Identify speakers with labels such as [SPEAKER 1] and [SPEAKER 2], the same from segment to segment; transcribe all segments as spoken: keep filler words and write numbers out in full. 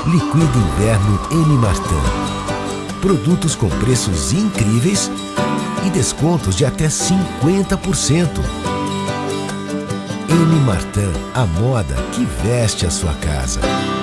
[SPEAKER 1] Liquida Inverno M. Martin. Produtos com preços incríveis e descontos de até cinquenta por cento. M. Martin, a moda que veste a sua casa.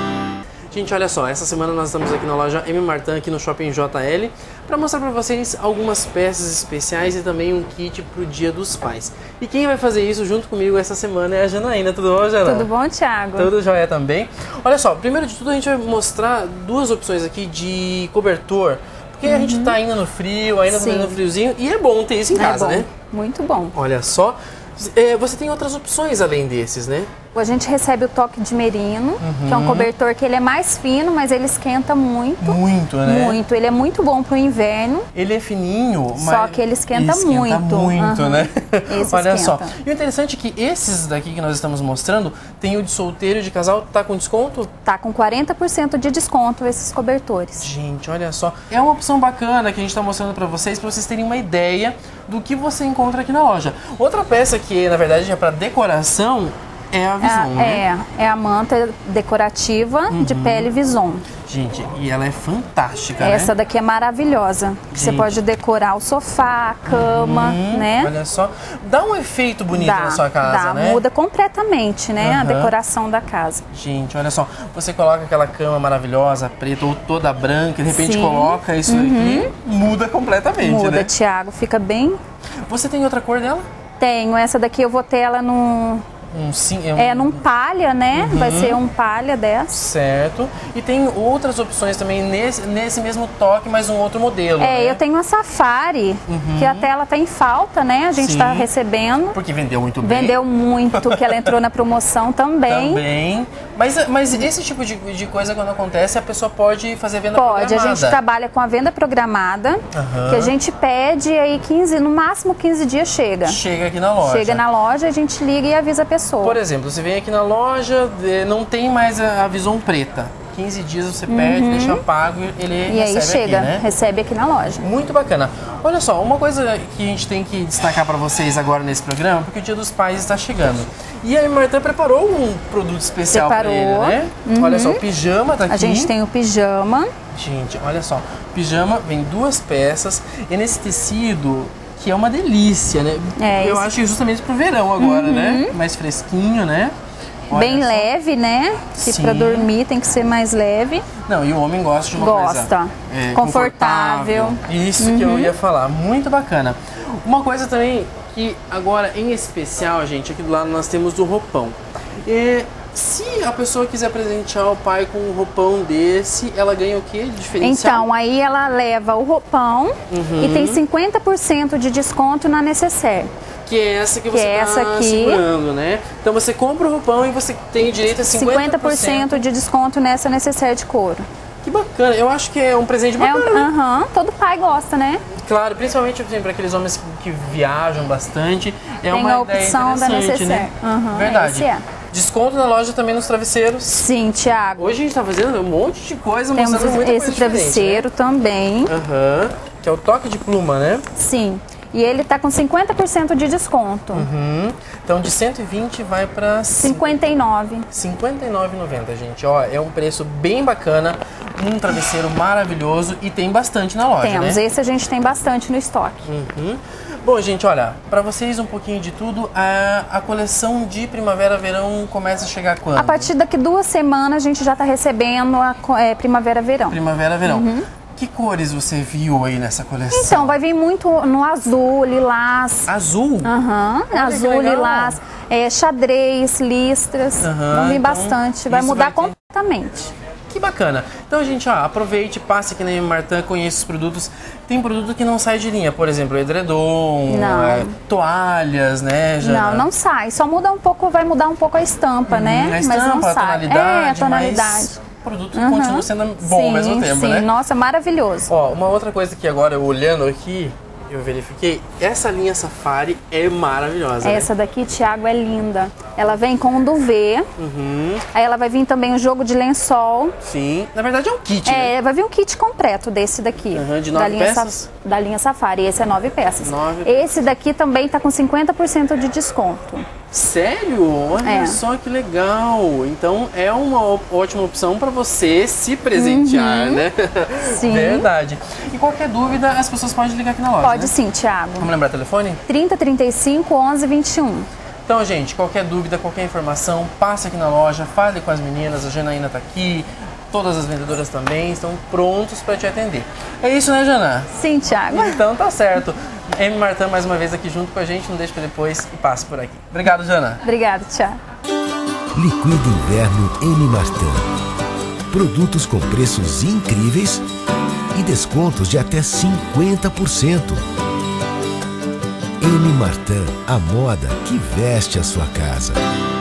[SPEAKER 2] Gente, olha só, essa semana nós estamos aqui na loja M. Martin, aqui no Shopping J L, para mostrar para vocês algumas peças especiais e também um kit para o Dia dos Pais. E quem vai fazer isso junto comigo essa semana é a Janaína. Tudo bom, Jana?
[SPEAKER 3] Tudo bom, Thiago?
[SPEAKER 2] Tudo jóia também. Olha só, primeiro de tudo a gente vai mostrar duas opções aqui de cobertor, porque uhum. a gente tá ainda no frio, ainda tá no friozinho, e é bom ter isso em casa,
[SPEAKER 3] é bom,
[SPEAKER 2] né?
[SPEAKER 3] Muito bom.
[SPEAKER 2] Olha só, é, você tem outras opções além desses, né?
[SPEAKER 3] A gente recebe o toque de merino, uhum. que é um cobertor que ele é mais fino, mas ele esquenta muito.
[SPEAKER 2] Muito, né?
[SPEAKER 3] Muito. Ele é muito bom pro inverno.
[SPEAKER 2] Ele é fininho, mas...
[SPEAKER 3] Só que ele esquenta,
[SPEAKER 2] esquenta
[SPEAKER 3] muito.
[SPEAKER 2] muito, uhum. né?
[SPEAKER 3] Esse
[SPEAKER 2] Olha
[SPEAKER 3] esquenta.
[SPEAKER 2] só. E o interessante é que esses daqui que nós estamos mostrando, tem o de solteiro e de casal, tá com desconto?
[SPEAKER 3] Tá com quarenta por cento de desconto esses cobertores.
[SPEAKER 2] Gente, olha só. É uma opção bacana que a gente tá mostrando pra vocês, pra vocês terem uma ideia do que você encontra aqui na loja. Outra peça que, na verdade, é pra decoração, é a Vison,
[SPEAKER 3] é,
[SPEAKER 2] né?
[SPEAKER 3] É, é a manta decorativa uhum. de pele Vison.
[SPEAKER 2] Gente, e ela é fantástica,
[SPEAKER 3] Essa
[SPEAKER 2] né?
[SPEAKER 3] daqui é maravilhosa. Você pode decorar o sofá, a cama,
[SPEAKER 2] uhum,
[SPEAKER 3] né?
[SPEAKER 2] Olha só. Dá um efeito bonito
[SPEAKER 3] dá,
[SPEAKER 2] na sua casa,
[SPEAKER 3] dá,
[SPEAKER 2] né?
[SPEAKER 3] Muda completamente, né?
[SPEAKER 2] Uhum.
[SPEAKER 3] A decoração da casa.
[SPEAKER 2] Gente, olha só. Você coloca aquela cama maravilhosa, preta ou toda branca, de repente
[SPEAKER 3] Sim.
[SPEAKER 2] coloca isso
[SPEAKER 3] uhum.
[SPEAKER 2] aqui, muda completamente,
[SPEAKER 3] muda,
[SPEAKER 2] né?
[SPEAKER 3] Thiago. Fica bem...
[SPEAKER 2] Você tem outra cor dela?
[SPEAKER 3] Tenho. Essa daqui eu vou ter ela num...
[SPEAKER 2] Um, sim, é, um...
[SPEAKER 3] é num palha, né?
[SPEAKER 2] Uhum.
[SPEAKER 3] Vai ser um palha dessa.
[SPEAKER 2] Certo. E tem outras opções também nesse, nesse mesmo toque, mas um outro modelo.
[SPEAKER 3] É,
[SPEAKER 2] né?
[SPEAKER 3] eu tenho a Safari,
[SPEAKER 2] uhum.
[SPEAKER 3] que até ela tá em falta, né? A gente
[SPEAKER 2] Sim.
[SPEAKER 3] tá recebendo.
[SPEAKER 2] Porque vendeu muito bem.
[SPEAKER 3] Vendeu muito, que ela entrou na promoção também.
[SPEAKER 2] Também. Mas, mas esse tipo de, de coisa, quando acontece, a pessoa pode fazer venda
[SPEAKER 3] pode,
[SPEAKER 2] programada.
[SPEAKER 3] Pode, a gente trabalha com a venda programada,
[SPEAKER 2] uhum.
[SPEAKER 3] que a gente pede aí quinze, no máximo quinze dias chega.
[SPEAKER 2] Chega aqui na loja.
[SPEAKER 3] Chega na loja, a gente liga e avisa a pessoa.
[SPEAKER 2] Por exemplo, você vem aqui na loja, não tem mais a Vison preta. quinze dias você pede, uhum. deixa pago e ele
[SPEAKER 3] e
[SPEAKER 2] recebe
[SPEAKER 3] aí chega,
[SPEAKER 2] aqui, né?
[SPEAKER 3] recebe aqui na loja.
[SPEAKER 2] Muito bacana. Olha só, uma coisa que a gente tem que destacar para vocês agora nesse programa, porque o Dia dos Pais está chegando. E a M. Martin preparou um produto especial para ele, né?
[SPEAKER 3] Uhum.
[SPEAKER 2] Olha só, o pijama tá aqui.
[SPEAKER 3] A gente tem o pijama.
[SPEAKER 2] Gente, olha só, pijama vem duas peças e nesse tecido que é uma delícia, né?
[SPEAKER 3] É,
[SPEAKER 2] Eu
[SPEAKER 3] esse...
[SPEAKER 2] acho que justamente pro verão agora,
[SPEAKER 3] uhum.
[SPEAKER 2] né? Mais fresquinho, né? Olha
[SPEAKER 3] bem
[SPEAKER 2] só.
[SPEAKER 3] leve, né? Que para dormir tem que ser mais leve.
[SPEAKER 2] Não, e o homem gosta de uma
[SPEAKER 3] gosta.
[SPEAKER 2] coisa é,
[SPEAKER 3] confortável.
[SPEAKER 2] confortável. Isso uhum. que eu ia falar, muito bacana. Uma coisa também que agora em especial, gente, aqui do lado nós temos o roupão. E se a pessoa quiser presentear o pai com um roupão desse, ela ganha o que de diferencial?
[SPEAKER 3] Então, aí ela leva o roupão uhum. e tem cinquenta por cento de desconto na necessaire.
[SPEAKER 2] Que é essa que você
[SPEAKER 3] que é
[SPEAKER 2] está
[SPEAKER 3] essa aqui.
[SPEAKER 2] segurando, né? Então você compra o roupão e você tem direito a cinquenta por cento.
[SPEAKER 3] cinquenta por cento de desconto nessa necessaire de couro.
[SPEAKER 2] Que bacana, eu acho que é um presente bacana.
[SPEAKER 3] É um, uh -huh, todo pai gosta, né?
[SPEAKER 2] Claro, principalmente assim, para aqueles homens que, que viajam bastante. É
[SPEAKER 3] tem
[SPEAKER 2] uma
[SPEAKER 3] a opção da necessaire.
[SPEAKER 2] Né?
[SPEAKER 3] Uhum,
[SPEAKER 2] verdade.
[SPEAKER 3] É.
[SPEAKER 2] Desconto na loja também nos travesseiros.
[SPEAKER 3] Sim, Thiago.
[SPEAKER 2] Hoje a gente está fazendo um monte de coisa,
[SPEAKER 3] Temos
[SPEAKER 2] mostrando muita
[SPEAKER 3] esse
[SPEAKER 2] coisa
[SPEAKER 3] travesseiro,
[SPEAKER 2] né?
[SPEAKER 3] também.
[SPEAKER 2] Uhum. Que é o toque de pluma, né?
[SPEAKER 3] Sim. E ele tá com cinquenta por cento de desconto.
[SPEAKER 2] Uhum. Então de cento e vinte vai para
[SPEAKER 3] cinquenta e nove.
[SPEAKER 2] cinquenta e nove reais e noventa centavos, gente. Ó, é um preço bem bacana, um travesseiro maravilhoso e tem bastante na loja,
[SPEAKER 3] Temos,
[SPEAKER 2] né?
[SPEAKER 3] esse a gente tem bastante no estoque.
[SPEAKER 2] Uhum. Bom, gente, olha, para vocês um pouquinho de tudo, a, a coleção de primavera-verão começa a chegar quando?
[SPEAKER 3] A partir daqui duas semanas a gente já tá recebendo a é, primavera-verão.
[SPEAKER 2] Primavera-verão.
[SPEAKER 3] Uhum.
[SPEAKER 2] Que cores você viu aí nessa coleção?
[SPEAKER 3] Então, vai vir muito no azul, lilás.
[SPEAKER 2] Azul?
[SPEAKER 3] Aham, uhum. Azul, lilás, é, xadrez, listras. Uhum, vão vir então, bastante, vai mudar vai ter... completamente.
[SPEAKER 2] Que bacana. Então, gente, ó, aproveite, passe aqui na M. Martin, conheça os produtos. Tem produto que não sai de linha, por exemplo, edredom, é, toalhas, né, Jana?
[SPEAKER 3] Não, não sai. Só muda um pouco, vai mudar um pouco a estampa, hum, né?
[SPEAKER 2] A estampa,
[SPEAKER 3] mas não
[SPEAKER 2] a
[SPEAKER 3] sai.
[SPEAKER 2] tonalidade,
[SPEAKER 3] é, a tonalidade.
[SPEAKER 2] Mas o produto uhum. continua sendo bom sim, ao mesmo tempo,
[SPEAKER 3] sim.
[SPEAKER 2] né?
[SPEAKER 3] Nossa, maravilhoso.
[SPEAKER 2] Ó, uma outra coisa que agora eu olhando aqui, eu verifiquei, essa linha Safari é maravilhosa.
[SPEAKER 3] Essa
[SPEAKER 2] né?
[SPEAKER 3] daqui, Thiago, é linda. Ela vem com um duvet.
[SPEAKER 2] Uhum.
[SPEAKER 3] Aí ela vai vir também um jogo de lençol.
[SPEAKER 2] Sim, na verdade é um kit,
[SPEAKER 3] É,
[SPEAKER 2] né?
[SPEAKER 3] vai vir um kit completo desse daqui.
[SPEAKER 2] Uhum, de nove
[SPEAKER 3] da linha
[SPEAKER 2] peças?
[SPEAKER 3] Da linha Safari, esse é nove peças.
[SPEAKER 2] Nove
[SPEAKER 3] esse daqui também tá com cinquenta por cento de desconto.
[SPEAKER 2] Sério? Olha
[SPEAKER 3] É.
[SPEAKER 2] só que legal. Então é uma ótima opção para você se presentear,
[SPEAKER 3] uhum.
[SPEAKER 2] né?
[SPEAKER 3] Sim.
[SPEAKER 2] Verdade. E qualquer dúvida, as pessoas podem ligar aqui na loja,
[SPEAKER 3] Pode
[SPEAKER 2] né?
[SPEAKER 3] sim, Thiago.
[SPEAKER 2] Vamos lembrar o telefone?
[SPEAKER 3] trinta, trinta e cinco, onze, vinte e um.
[SPEAKER 2] Então, gente, qualquer dúvida, qualquer informação, passe aqui na loja, fale com as meninas, a Janaína tá aqui, todas as vendedoras também estão prontos para te atender. É isso, né, Jana?
[SPEAKER 3] Sim, Thiago.
[SPEAKER 2] Então tá certo. M. Martin mais uma vez aqui junto com a gente, não deixe para depois e passe por aqui. Obrigado, Jana.
[SPEAKER 3] Obrigada, Thiago.
[SPEAKER 1] Liquida Inverno M. Martin. Produtos com preços incríveis e descontos de até cinquenta por cento. M. Martin, a moda que veste a sua casa.